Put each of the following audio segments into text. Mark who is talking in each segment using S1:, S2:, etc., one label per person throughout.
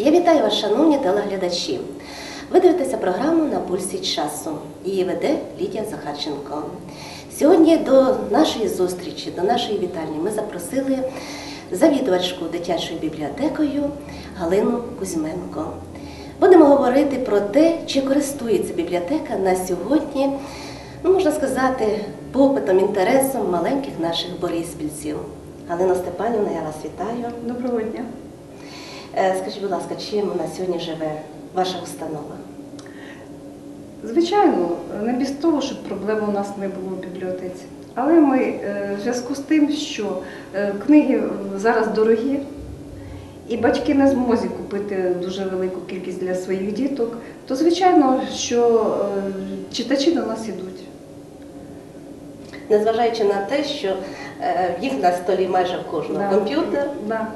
S1: Я вітаю вас, шановні телеглядачі. Ви дивитеся програму «На пульсі часу». Її веде Лідія Захарченко. Сьогодні до нашої зустрічі, до нашої вітальні ми запросили завідувачку дитячою бібліотекою Галину Кузьменко. Будемо говорити про те, чи користується бібліотека на сьогодні, можна сказати, попитом, інтересом маленьких наших бориспільців. Галина Степанівна, я вас вітаю.
S2: Доброго дня.
S1: Скажіть, будь ласка, чим на сьогодні живе ваша установа?
S2: Звичайно, не без того, щоб проблем у нас не було в бібліотеці. Але ми в зв'язку з тим, що книги зараз дорогі, і батьки не зможуть купити дуже велику кількість для своїх діток, то звичайно, що читачі до нас ідуть.
S1: Незважаючи на те, що їх на столі майже в кожного комп'ютер.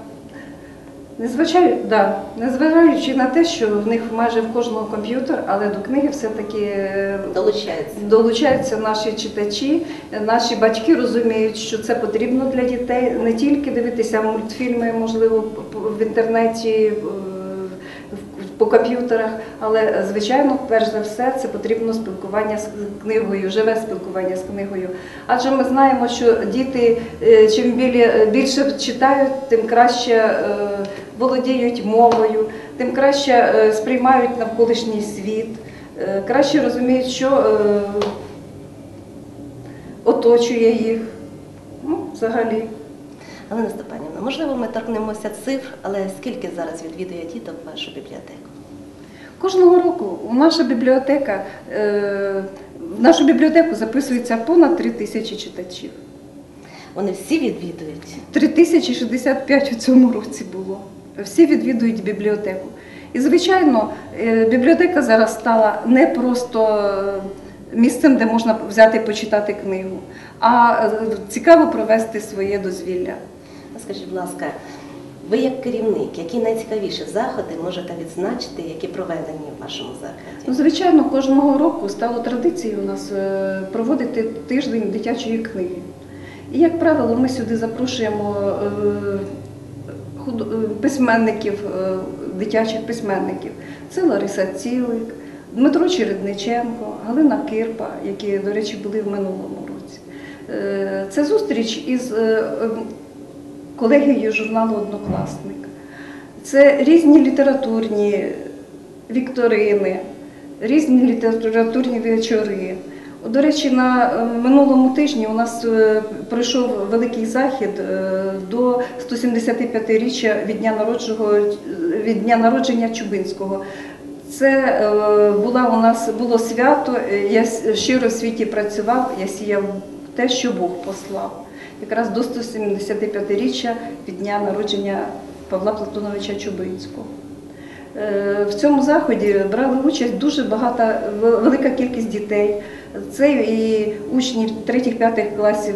S2: Незважаючи на те, що в них майже в кожного комп'ютер, але до книги все-таки долучаються наші читачі, наші батьки розуміють, що це потрібно для дітей, не тільки дивитися мультфільми, можливо, в інтернеті, по комп'ютерах, але, звичайно, перш за все, це потрібно спілкування з книгою, живе спілкування з книгою. Адже ми знаємо, що діти, чим більше читають, тим краще володіють мовою, тим краще сприймають навколишній світ, краще розуміють, що оточує їх, взагалі.
S1: Галина Степанівна, можливо, ми торкнемося цифр, але скільки зараз відвідує діток вашу бібліотеку?
S2: Кожного року в нашу бібліотеку записується понад 3000 читачів.
S1: Вони всі відвідують?
S2: 3065 у цьому році було. Всі відвідують бібліотеку. І, звичайно, бібліотека зараз стала не просто місцем, де можна взяти і почитати книгу, а цікаво провести своє дозвілля.
S1: Скажіть, будь ласка, ви як керівник, які найцікавіші заходи можете відзначити, які проведені в вашому закладі?
S2: Звичайно, кожного року стало традицією у нас проводити тиждень дитячої книги. І, як правило, ми сюди запрошуємо письменників, дитячих письменників. Це Лариса Цілик, Дмитро Чередниченко, Галина Кирпа, які, до речі, були в минулому році. Це зустріч із колегією журналу «Однокласник». Це різні літературні вікторини, різні літературні вечори. До речі, на минулому тижні у нас пройшов великий захід до 175-річчя від дня народження Чубинського. Це було свято, я щиро в світі працював, я сіяв те, що Бог послав. Якраз до 175-річчя від дня народження Павла Платоновича Чубинського. В цьому заході брали участь дуже велика кількість дітей. Це і учні 3-5 класів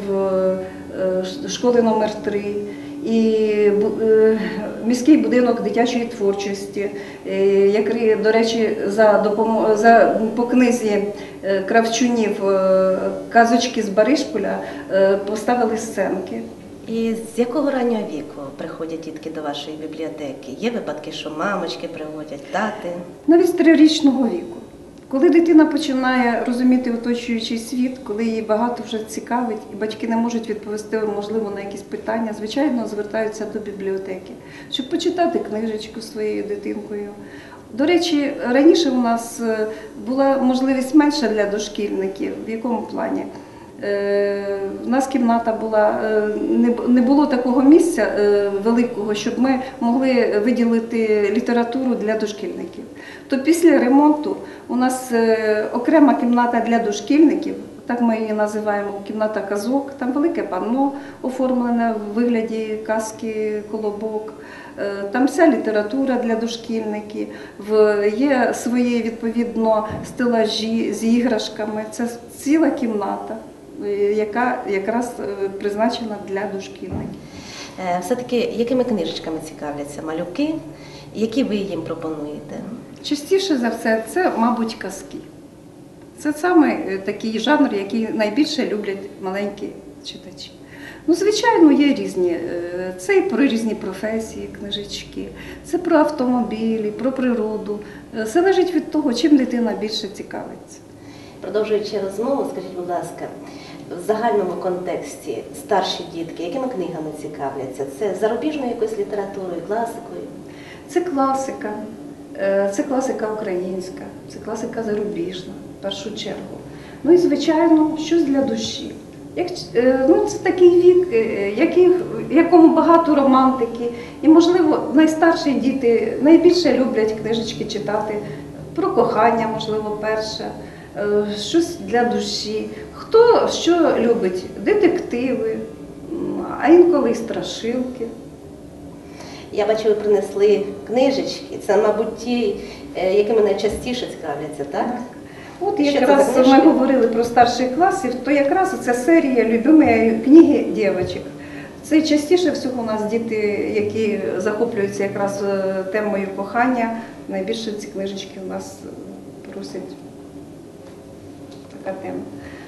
S2: школи номер 3, і міський будинок дитячої творчості, який, до речі, по книзі Кравчунів «Казочки з Баришполя» поставили сценки.
S1: І з якого раннього віку приходять дітки до вашої бібліотеки? Є випадки, що мамочки приводять, тати?
S2: Навіть з 3-річного віку. Коли дитина починає розуміти оточуючий світ, коли її багато вже цікавить, і батьки не можуть відповісти, можливо, на якісь питання, звичайно, звертаються до бібліотеки, щоб почитати книжечку своєю дитинкою. До речі, раніше у нас була можливість менша для дошкільників. В якому плані? У нас кімната була, не було такого місця великого, щоб ми могли виділити літературу для дошкільників. То після ремонту у нас окрема кімната для дошкільників, так ми її називаємо, кімната казок, там велике панно оформлене в вигляді казки, колобок. Там вся література для дошкільників, є свої, відповідно, стелажі з іграшками, це ціла кімната, яка якраз призначена для дошкільників.
S1: Все-таки, якими книжечками цікавляться малюки, які ви їм пропонуєте?
S2: Частіше за все, це, мабуть, казки. Це саме такий жанр, який найбільше люблять маленькі читачі. Ну, звичайно, є різні. Це і про різні професії, книжечки, це про автомобілі, про природу. Залежить від того, чим дитина більше цікавиться.
S1: Продовжуючи розмову, скажіть, будь ласка, в загальному контексті старші дітки, якими книгами цікавляться? Це зарубіжною якоюсь літературою, класикою?
S2: Це класика українська, це класика зарубіжна, в першу чергу. Ну і, звичайно, щось для душі. Це такий вік, в якому багато романтики. І, можливо, найстарші діти найбільше люблять книжечки читати про кохання, можливо, перше, щось для душі. Хто що любить? Детективи, а інколи й страшилки.
S1: Я бачу, ви принесли книжечки. Це, мабуть, ті, якими найчастіше цікавляться, так?
S2: От
S1: Що це
S2: якраз
S1: за
S2: ми
S1: книжки?
S2: говорили про старших класів, то якраз це серія «Любимі книги дівчаток». Це частіше всього у нас діти, які захоплюються якраз темою кохання, найбільше ці книжечки у нас просять. Така тема.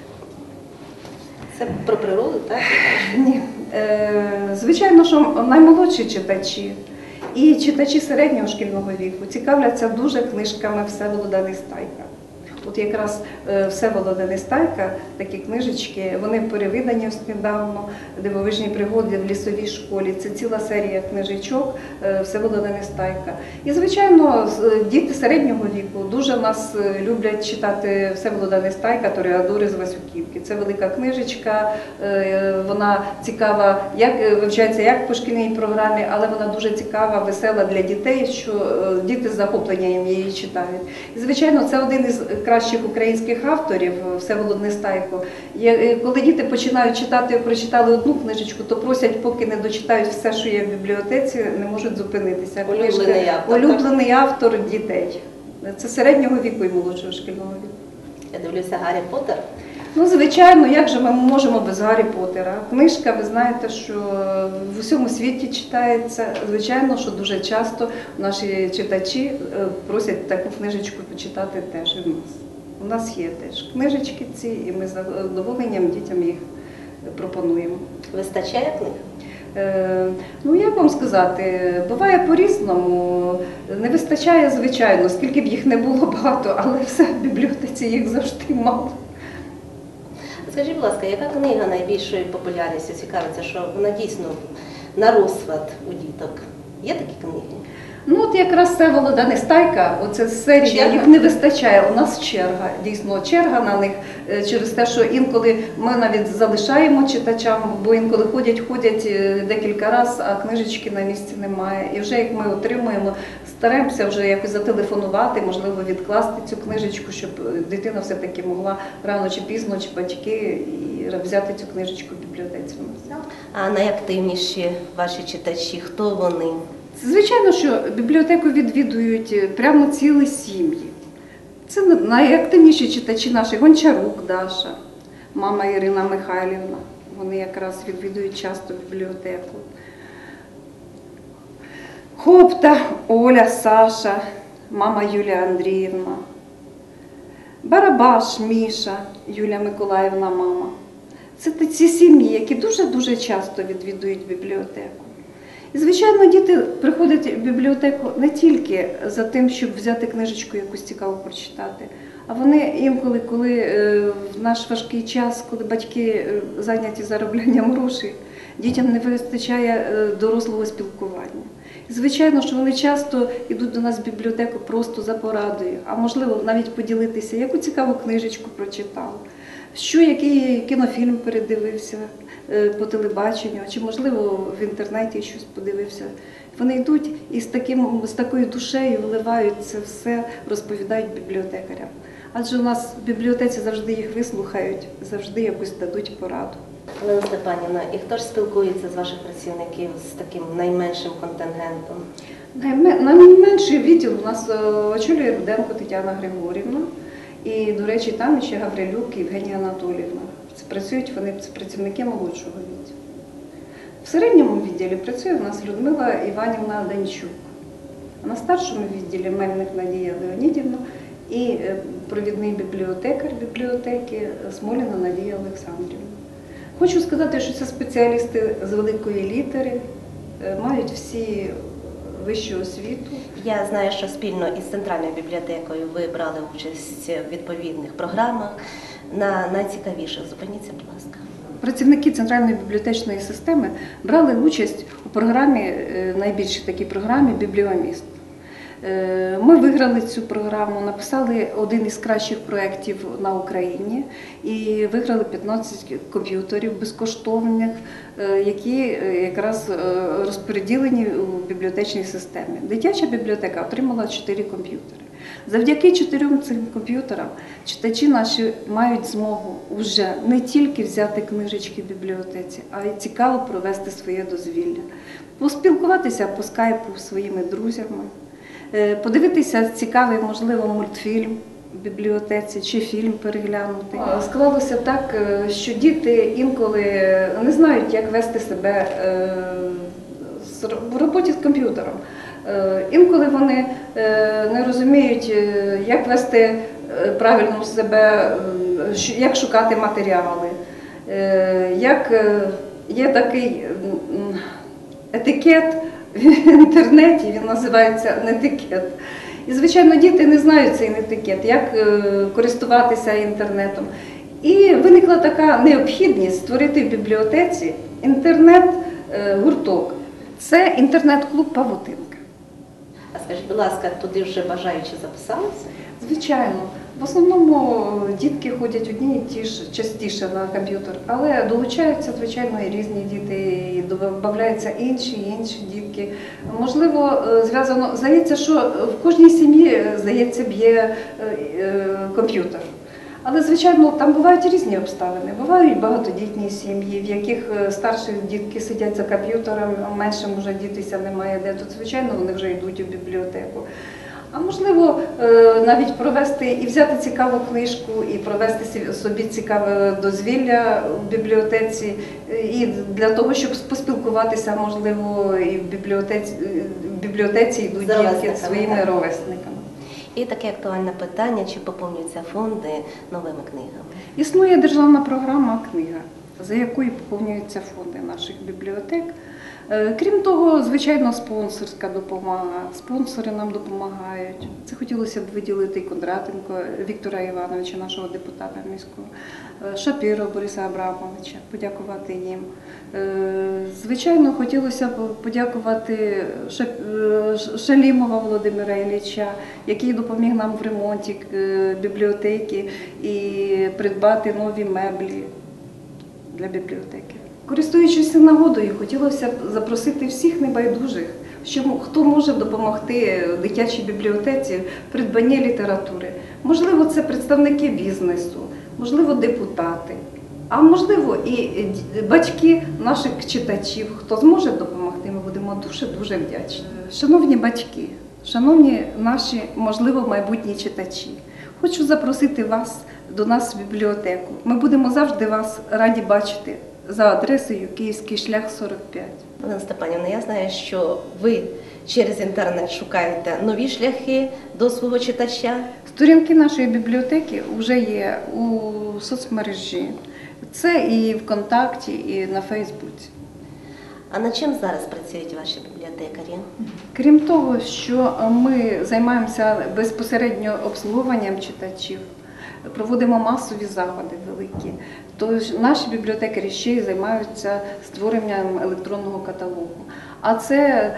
S1: Це про природу, так?
S2: Ні. Звичайно, що наймолодші читачі і читачі середнього шкільного віку цікавляться дуже книжками Всеволода Нестайка. От якраз Всеволода Нестайка, такі книжечки, вони перевидані ось недавно, «Дивовижні пригоди в лісовій школі». Це ціла серія книжечок Всеволода Нестайка. І, звичайно, діти середнього віку дуже нас люблять читати Всеволода Нестайка «Тореадори з Васюківки». Це велика книжечка, вона цікава, вивчається як по шкільній програмі, але вона дуже цікава, весела для дітей, що діти з захопленням її читають. І, звичайно, це один із кращих українських авторів, Всеволод Нестайко. Коли діти починають читати, прочитали одну книжечку, то просять, поки не дочитають все, що є в бібліотеці, не можуть зупинитися. Улюблений автор дітей. Це середнього віку і молодшого шкільного віку.
S1: Я дивлюся Гаррі Поттер.
S2: Ну, звичайно, як же ми можемо без Гаррі Поттера? Книжка, ви знаєте, що в усьому світі читається. Звичайно, що дуже часто наші читачі просять таку книжечку почитати теж від нас. У нас є теж книжечки ці, і ми з задоволенням дітям їх пропонуємо.
S1: Вистачає книг?
S2: Ну, як вам сказати, буває по-різному. Не вистачає, звичайно, скільки б їх не було багато, але все в бібліотеці їх завжди мало.
S1: Скажіть, будь ласка, яка книга найбільшою популярністю цікавиться, що вона дійсно на розсуд у діток? Є такі книги?
S2: Ну, от якраз Всеволода Нестайка, оце серія, їх не вистачає. У нас черга, дійсно черга на них, через те, що інколи ми навіть залишаємо читачам, бо інколи ходять декілька разів, а книжечки на місці немає. І вже як ми отримуємо, стараємося вже якось зателефонувати, можливо, відкласти цю книжечку, щоб дитина все-таки могла рано чи пізно, чи батьки, і взяти цю книжечку в бібліотеці у нас.
S1: А найактивніші ваші читачі, хто вони?
S2: Звичайно, що бібліотеку відвідують прямо цілі сім'ї. Це найактивніші читачі наші. Гончарук Даша, мама Ірина Михайлівна. Вони якраз відвідують часто бібліотеку. Хопта Оля, Саша, мама Юлія Андріївна. Барабаш Міша, Юлія Миколаївна, мама. Це ці сім'ї, які дуже-дуже часто відвідують бібліотеку. І, звичайно, діти приходять в бібліотеку не тільки за тим, щоб взяти книжечку якусь цікаву прочитати, а вони інколи, коли в наш важкий час, коли батьки зайняті зароблянням грошей, дітям не вистачає дорослого спілкування. І, звичайно, що вони часто йдуть до нас в бібліотеку просто за порадою, а можливо навіть поділитися, яку цікаву книжечку прочитав, який кінофільм передивився по телебаченню, чи, можливо, в інтернеті щось подивився. Вони йдуть і з такою душею вливають це все, розповідають бібліотекарям. Адже у нас в бібліотеці завжди їх вислухають, завжди якусь дадуть пораду.
S1: Олена Степанівна, і хто ж спілкується з ваших працівників з таким найменшим контингентом?
S2: Найменший відділ у нас очолює Руденко Тетяна Григорівна. І, до речі, там ще Гаврилюк Євгенія Анатоліївна. Працюють вони, це працівники молодшого відділу. В середньому відділі працює у нас Людмила Іванівна Данчук. А на старшому відділі Мельник Надія Леонідівна і провідний бібліотекар бібліотеки Смоліна Надія Олександрівна. Хочу сказати, що це спеціалісти з великої літери, мають всі вищу освіту.
S1: Я знаю, що спільно із Центральною бібліотекою ви брали участь в відповідних програмах. На найцікавіших зупиніться, будь ласка.
S2: Працівники Центральної бібліотечної системи брали участь у програмі, найбільшій такій програмі «Бібліоміст». Ми виграли цю програму, написали один із кращих проєктів на Україні і виграли 15 комп'ютерів безкоштовних, які якраз розподілені у бібліотечній системі. Дитяча бібліотека отримала 4 комп'ютери. Завдяки 4 цим комп'ютерам читачі наші мають змогу вже не тільки взяти книжечки в бібліотеці, а й цікаво провести своє дозвілля, поспілкуватися по скайпу зі своїми друзями, подивитися цікавий, можливо, мультфільм в бібліотеці чи фільм переглянути. Склалося так, що діти інколи не знають, як вести себе в роботі з комп'ютером. Інколи вони не розуміють, як вести правильно себе, як шукати матеріали, як є такий етикет в інтернеті, він називається нетикет. І, звичайно, діти не знають цей нетикет, як користуватися інтернетом. І виникла така необхідність створити в бібліотеці інтернет-гурток. Це інтернет-клуб «Павутинка».
S1: А скажіть, будь ласка, туди вже бажаючі записалися?
S2: Звичайно. В основному дітки ходять одні і ті ж частіше на комп'ютер, але долучаються, звичайно, і різні діти, і додаються інші дітки. Можливо, зв'язано, здається, що в кожній сім'ї, здається, є комп'ютер. Але, звичайно, там бувають різні обставини. Бувають багатодітні сім'ї, в яких старші дітки сидять за комп'ютером, а меншим вже дітися немає де. Тут, звичайно, вони вже йдуть у бібліотеку. А можливо, навіть провести і взяти цікаву книжку, і провести собі цікаве дозвілля в бібліотеці, і для того, щоб поспілкуватися, можливо, і в бібліотеці йдуть дітки зі своїми ровесниками.
S1: І таке актуальне питання, чи поповнюються фонди новими книгами?
S2: Існує державна програма «Книга», за якою поповнюються фонди наших бібліотек. Крім того, звичайно, спонсорська допомога. Спонсори нам допомагають. Це хотілося б виділити Кондратенко Віктора Івановича, нашого депутата міського, Шапіро Бориса Абрамовича, подякувати їм. Звичайно, хотілося б подякувати Шалімова Володимира Ілліча, який допоміг нам в ремонті бібліотеки і придбати нові меблі для бібліотеки. Користуючись нагодою, хотілося б запросити всіх небайдужих, хто може допомогти дитячій бібліотеці в придбанні літератури. Можливо, це представники бізнесу, можливо, депутати, а можливо і батьки наших читачів. Хто зможе допомогти, ми будемо дуже-дуже вдячні. Шановні батьки, шановні наші, можливо, майбутні читачі, хочу запросити вас до нас в бібліотеку. Ми будемо завжди вас раді бачити за адресою Київський шлях, 45.
S1: Олена Степанівна, я знаю, що ви через інтернет шукаєте нові шляхи до свого читача.
S2: Сторінки нашої бібліотеки вже є у соцмережі. Це і ВКонтакті, і на Фейсбуці.
S1: А над чим зараз працюють ваші бібліотекарі?
S2: Крім того, що ми займаємося безпосередньо обслуговуванням читачів, проводимо масові заходи великі, тож наші бібліотекарі ще й займаються створенням електронного каталогу. А це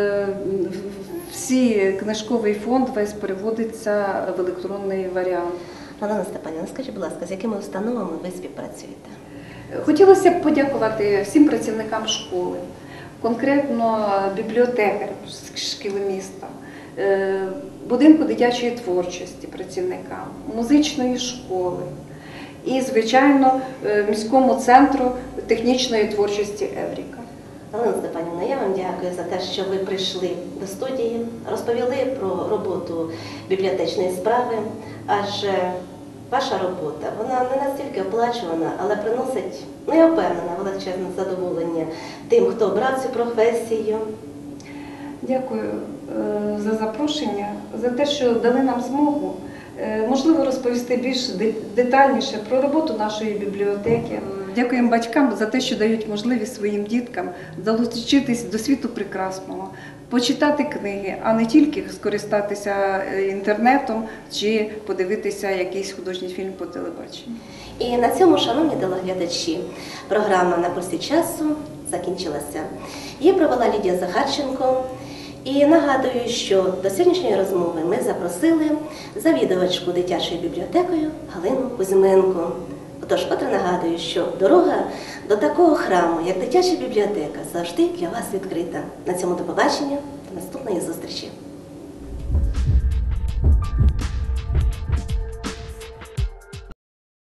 S2: всі книжковий фонд весь переводиться в електронний варіант.
S1: Олена Степанівна, скажіть, будь ласка, з якими установами ви співпрацюєте?
S2: Хотілося б подякувати всім працівникам школи, конкретно бібліотекарям шкіл міста, будинку дитячої творчості працівникам, музичної школи і, звичайно, міському центру технічної творчості «Евріка».
S1: Олена Степанівна, я вам дякую за те, що ви прийшли до студії, розповіли про роботу бібліотечної справи, адже ваша робота, вона не настільки оплачувана, але приносить, я впевнена, величезне задоволення тим, хто обрав цю професію.
S2: Дякую за запрошення, за те, що дали нам змогу, можливо, розповісти більш детальніше про роботу нашої бібліотеки. Дякуємо батькам за те, що дають можливість своїм діткам долучитись до світу прекрасного, почитати книги, а не тільки скористатися інтернетом чи подивитися якийсь художній фільм по телебаченню.
S1: І на цьому, шановні телеглядачі, програма «На пульсі часу» закінчилася. Її провела Лідія Захарченко. І нагадую, що до сьогоднішньої розмови ми запросили завідувачку дитячою бібліотекою Галину Кузьменко. Отож, котре нагадую, що дорога до такого храму, як дитяча бібліотека, завжди для вас відкрита. На цьому до побачення, до наступної зустрічі.